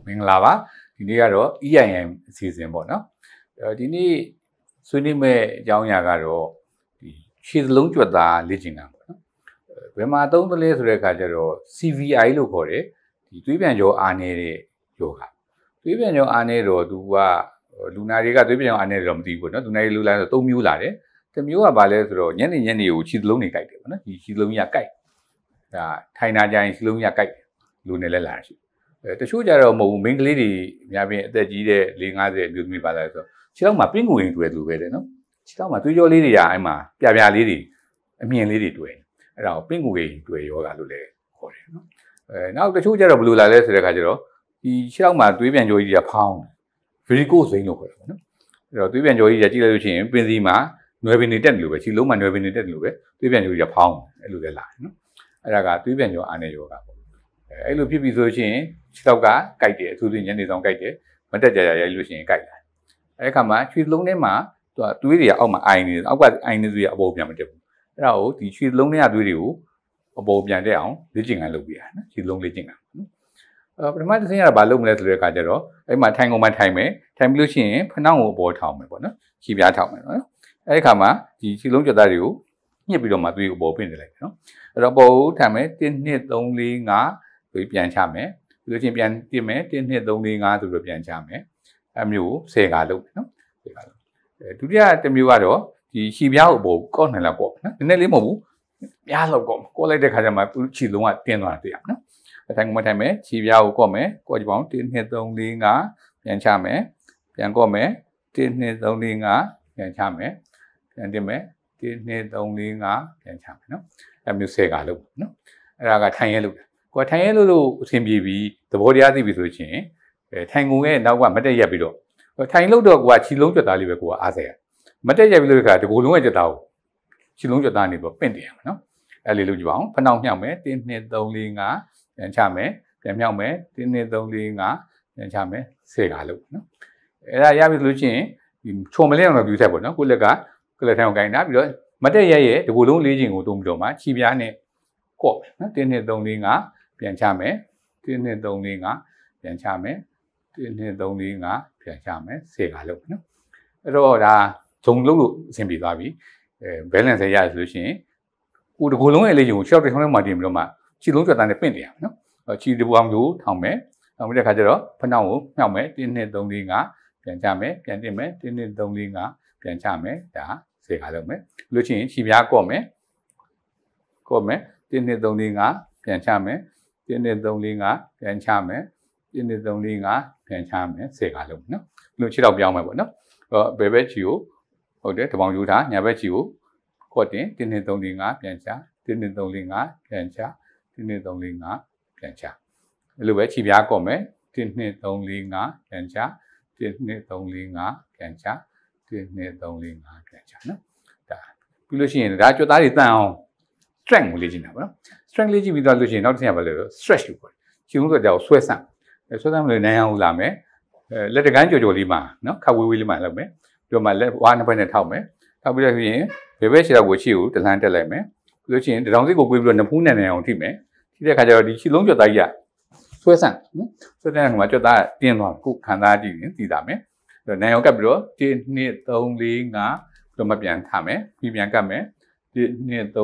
မင်္ဂလာပါဒီနေ့ကတော့ EIM အစီအစဉ်ပေါ့နော်ဒီနေ့ဆွေးနွေးမဲ့အကြောင်းအရာကတော့ဒီခြေစလုံးကြွက်သားလေ့ကျင့်တာပေါ့နော်ဘယ်မှာသုံးသလဲဆိုတဲ့အခါကျတော့ CVI လို့ခေါ်တယ်ဒီသွေးပြန်ကြောအားနေတဲ့ယောဂသွေးပြန်ကြောအားနေတော့သူကလူနာတွေကသွေးပြန်ကြောအားနေတော့မသိဘူးပေါ့နော်လူနာတွေလူလာဆို၃မျိုးလာတယ်တစ်မျိုးကဘာလဲဆိုတော့ညနေကိုခြေစလုံးတွေကြိုက်တယ်ပေါ့နော်ဒီခြေစလုံးကြီးကကြိုက်ဒါထိုင်နာကြရင်ခြေစလုံးကြီးကကြိုက်လူနေလဲလာရှိတချို့ကြတော့မဟုတ်ဘူးမိန်းကလေးတွေအများပြင်အသက်ကြီးတဲ့4-50အမျိုးသမီးပါလာဆိုခြေထောက်မှာပင်းကိုရင်တွေ့တယ်လို့ပဲတဲ့နော်ခြေထောက်မှာသွေးကြောလေးတွေကအဲ့မှာပြပြလေးတွေအမြင်လေးတွေတွေ့အဲ့ဒါကိုပင်းကိုရင်တွေ့ယောဂလို့လည်းခေါ်တယ်နော်နောက်တချို့ကြတော့ဘယ်လိုလာလဲဆိုတဲ့အခါကျတော့ဒီခြေထောက်မှာသွေးပြန်ကြောကြီးတွေကဖောင်း varicose vein လို့ခေါ်တယ်ပေါ့နော်အဲ့တော့သွေးပြန်ကြောကြီးတွေကြည့်လိုက်လို့ရှိရင်ပင်စီမှာနွယ်ပင်တွေတက်တယ်လို့ပဲခြေလုံးမှာနွယ်ပင်တွေတက်တယ်လို့ပဲသွေးပြန်ကြောကြီးတွေဖောင်းအဲ့လိုလည်းလာတယ်နော်အဲ့ဒါကသွေးပြန်ကြောအားနေယောဂပေါ့အဲ့လိုဖြစ်ပြီးဆိုရှင်ခြေထောက်ကကြိုက်တယ်အထူးသဖြင့်ညနေဆောင်ကြိုက်တယ်မတက်ကြရရိုက်လို့ရှိရင်ကြိုက်လာအဲ့ခါမှာခြေလုံးထဲမှာသူကသွေးတွေကအောက်မှာအိုင်နေတယ်အောက်ကအိုင်နေသွေးကအပေါ်ပြန်မတက်ဘူးအဲ့ဒါကိုဒီခြေလုံးထဲကသွေးတွေကိုအပေါ်ပြန်တက်အောင်လေ့ကျင့်ခန်းလုပ်ပြရနော်ခြေလုံးလေ့ကျင့်ခန်းနော်ပထမတစ်ဆင့်ကတော့ဘာလုပ်မလဲဆိုတဲ့အခါကျတော့အဲ့မှာထိုင်ကုန်မှထိုင်မယ်ထိုင်ပြီးလို့ရှိရင်ဖနှောင်းကိုအပေါ်ထောင်မယ်ပေါ့နော်ခြေပြားထောင်မယ်နော်အဲ့ခါမှာဒီခြေလုံးကြွက်သားတွေကိုညှစ်ပြီးတော့မှသွေးကိုအပေါ်ပင့်နေလိုက်တယ်နော်အဲ့တော့ပေါ်ကိုထိုင်မယ်1 2 3 4 5သွေးပြန်ချမယ်ပြီးလို့ချင်းပြန်တင်မယ်1 2 3 4 5ဆိုပြီးပြန်ချမယ်အမျိုး10ခါလုပ်နော်10ခါလုပ်ဒုတိယတစ်မျိုးကတော့ဒီခြေပြားကိုအပေါ်ကော့နေလောက်ပေါ့နော်နည်းနည်းလေးမဟုတ်ဘူးပြားလောက်ကော့လိုက်တဲ့ခါကျမှခြေလုံးကတင်းသွားတယ်နော်အထိုင်မှထိုင်မယ်ခြေပြားကိုကော့မယ်ကော့ကြည့်ပါဦး1 2 3 4 5ပြန်ချမယ်ပြန်ကော့မယ်1 2 3 4 5ပြန်ချမယ်ပြန်တင်မယ်1 2 3 4 5ပြန်ချမယ်နော်အမျိုး10ခါလုပ်နော်အဲ့ဒါကထိုင်ရဲလုပ်ကိုထိုင်ရဲလို့အဆင်ပြေပြီးသဘောတရားသိပြီဆိုရင်ထိုင်ကုန်ရဲ့နောက်ကမတက်ရက်ပြီးတော့ထိုင်လို့တော့ကိုကခြေလုံးကြွက်သားလေးပဲကိုကအားစေရမတက်ရက်ပြီးလို့ခါတကူလုံးရဲ့ကြွက်သားကိုခြေလုံးကြွက်သားနေပြီးပင့်တယ်ရမှာနော်အဲ့လေးလုပ်ကြည့်ပါဦးဖနှောင်းမြောက်မယ်1 2 3 4 5ပြန်ချမယ်ပြန်မြောက်မယ်1 2 3 4 5ပြန်ချမယ်10ခါလုပ်နော်အဲ့ဒါရပြီဆိုလို့ချင်းဒီချုံမလဲအောင်တော့ပြူဆက်ပေါ့နော်ကိုလက်ကလက်ထိုင်အောင်ဂိုင်းတာပြီးတော့မတက်ရက်ရဲ့တကူလုံးလေးချင်းကိုတုံးပြီးတော့မှခြေပြားနဲ့ကော့မယ်နော်1 2 3 4 5ပြန်ချမယ်1 2 3 4 5ပြန်ချမယ်1 2 3 4 5ပြန်ချမယ်10ခါလုပ်နော်အဲ့တော့ဒါဂျုံလုပ်လို့အဆင်ပြေသွားပြီbalance ရရဆိုလို့ရှိရင်ကိုတကူလုံးရဲ့လေးကိုရှော့တဲ့ခေါင်းထဲမှာတင်ပြီးတော့မှခြေလုံးကြွက်သားနဲ့ပင့်တယ်ရနော်ခြေတပူအောင်လို့ထောင်မယ်ထောင်ပြီးတဲ့ခါကျတော့ဖနှောင်းကိုမြောက်မယ်1 2 3 4 5ပြန်ချမယ်ပြန်တင်မယ်1 2 3 4 5ပြန်ချမယ်ဒါ10ခါလုပ်မယ်လို့ရှိရင်ခြေပြားကော့မယ်1 2 3 4 5ပြန်ချမယ်1 2 3 4 5ပြန်ချမယ်1 2 3 4 5ပြန်ချမယ်10ခါလုံးနော်လို့ခြေတော့ပြောင်းမယ်ပေါ့နော်ဘယ်ဘက်ခြေကိုဟုတ်တယ်တပေါင်ယူထားညာဘက်ခြေကိုကော့တင်1 2 3 4 5ပြန်ချ1 2 3 4 5ပြန်ချ1 2 3 4 5ပြန်ချအဲ့လိုပဲခြေပြားကော့မယ်1 2 3 4 5ပြန်ချ1 2 3 4 5ပြန်ချ1 2 3 4 5ပြန်ချနော်ဒါပြီးလို့ရှိရင်ဒါကြွက်သားတွေတန်အောင် strength ကိုလေ့ကျင့်တာပေါ့နော် strength လေ့ကျင့်ပြီးတော့လို့ရှိရင်နောက်တစ်ဆင့်ကဘာလဲဆို stretch လို့ခေါ်တယ်ခြေလုံးဆိုတော့ဆွဲဆန့်မလို့နိုင်အောင်လာမယ်လက်တကန်းကြော်လေးမှာနော်ခပ်ဝေးလေးမှာလုပ်မယ်ပြီးတော့မှလက်ဝါးနှစ်ဖက်နဲ့ထောက်မယ်ထောက်ပြီးတော့ဆိုရင်ဘယ်ဘက်ခြေတော့ကိုခြေကိုတလန်းတက်လိုက်မယ်ပြီးလို့ရှိရင်တရောင်စိတ်ကိုကိုပြီးတော့နဖူးနဲ့နိုင်အောင်ထိမယ်ထိတဲ့ခါကျတော့ဒီခြေလုံးကြွက်သားကြီးကဆွဲဆန့်နော်ဆွဲတဲ့အခါမှာကြွက်သားတင်းသွားခုခံစားကြည့်ရင်သိတာမယ်နိုင်အောင်ကပ်ပြီးတော့1 2 3 4 5ပြီးတော့မှပြန်ထားမယ်ပြီးပြန်ကပ်မယ်1 2 3 4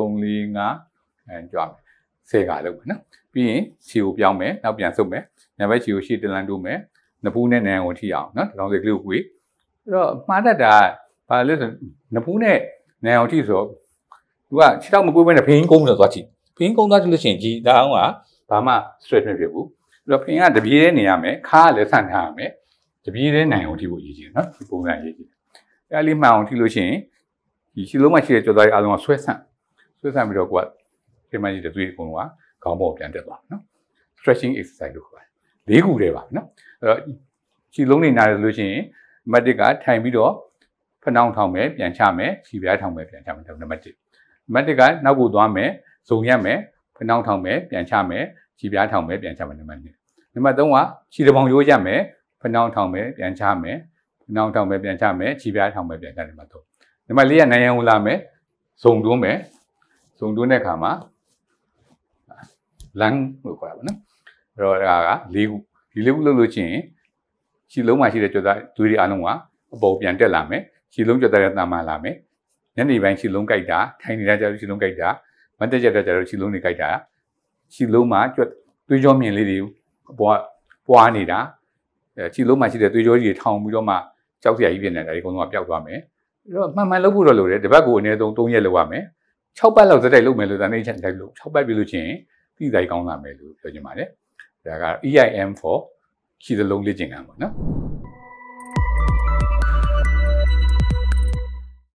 5ကြွားမယ်10ခါလုပ်မယ်နော်ပြီးရင်ခြေကိုပြောင်းမယ်နောက်ပြန်ဆုပ်မယ်ညာဘက်ခြေကိုရှေ့တလန်းတိုးမယ်နဖူးနဲ့နံကိုထိအောင်နော်တောင်စိတ်ကလေးကိုကွေးအဲ့တော့မှားတတ်တာဘာလဲဆိုနဖူးနဲ့နံအောင်ထိဆိုသူကခြေထောက်မကွေးဘဲနဲ့ဖင်းကုန်းလို့သွားကြည့်ဖင်းကုန်းသွားကြည့်လို့ရှိရင်ဒီဒါအောင်ကဘာမှ stress မဖြစ်ဘူးအဲ့တော့ဖင်းကတပြေးနေရမယ်ခါကလည်းဆန့်ထားရမယ်တပြေးတဲ့နံကိုထိဖို့ရည်ကြည့်နော်ဒီပုံစံရည်ကြည့်အဲ့လေးမှန်အောင်ထိလို့ရှိရင်ဒီခြေလုံးမှရှိတဲ့ကြော်သားတွေအားလုံးကဆွဲဆန့်ပြီးတော့ကိုကဒီမှာကြီးတဲ့သွေးအကုန်လုံးကခေါင်းပေါ်ပြန်တက်သွားနော် stretching exercise လို့ခေါ်တယ်၄ခုတည်းပါနော်အဲ့တော့ခြေလုံးနေနားရလို့ရှိရင်နံပါတ်1ကထိုင်ပြီးတော့ဖနှောင်းထောင်မယ်ပြန်ချမယ်ခြေပြားထောင်မယ်ပြန်ချမယ်နံပါတ်1နံပါတ်1ကနောက်ကိုသွားမယ်ဇုံရက်မယ်ဖနှောင်းထောင်မယ်ပြန်ချမယ်ခြေပြားထောင်မယ်ပြန်ချမယ်နံပါတ်2နံပါတ်3ကခြေတပေါင်ရိုးရက်မယ်ဖနှောင်းထောင်မယ်ပြန်ချမယ်ဖနှောင်းထောင်မယ်ပြန်ချမယ်ခြေပြားထောင်မယ်ပြန်ချနံပါတ်3နံပါတ်4ကနိုင်ရန်ဝင်လာမယ်ဇုံတွန်းမယ်ဇုံတွန်းတဲ့အခါမှာလမ်းလို့ခေါ်တာပေါ့နော်အဲ့တော့ဒါက၄ခုဒီလေးခုလုပ်လို့ချင်းခြေလုံးမှာရှိတဲ့ကြွက်သားသွေးတွေအားလုံးကအပေါ်ပြန်တက်လာမယ်ခြေလုံးကြွက်သားတွေတာမှန်လာမယ်ညနေပိုင်းခြေလုံးကြိုက်တာထိုင်နေတာကြတော့ခြေလုံးကြိုက်တာမတက်ကြတဲ့ကြတော့ခြေလုံးတွေကြိုက်တာခြေလုံးမှာကြွက်သွေးကြောမြင်လေးတွေအပေါ်ပွားနေတာခြေလုံးမှာရှိတဲ့သွေးကြောကြီးတွေထောင်ပြီးတော့မှကြောက်စရာကြီးဖြစ်နေတာဒီကောင်ကပျောက်သွားမယ်အဲ့တော့မှန်မှန်လုပ်ဖို့တော့လိုတယ်တစ်ပတ်ကိုအနည်းဆုံး3ရက်လုပ်ရမယ်6ပတ်လောက်စက်တိုက်လုပ်မယ်လို့ဒါနေချက်တိုက်လို့6ပတ်ပြီလို့ချင်းပြီးတိုင်းကောင်းလာမယ်လို့ပြောချင်ပါတယ်ဒါက EIM for ခြေစလုံးလေ့ကျင့်ခန်းပေါ့နော်